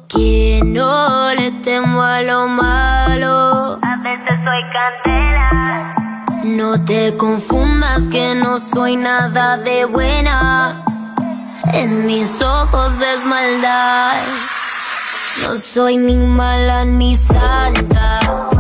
Que no le temo a lo malo. A veces soy candela. No te confundas que no soy nada de buena. En mis ojos ves maldad. No soy ni mala ni santa.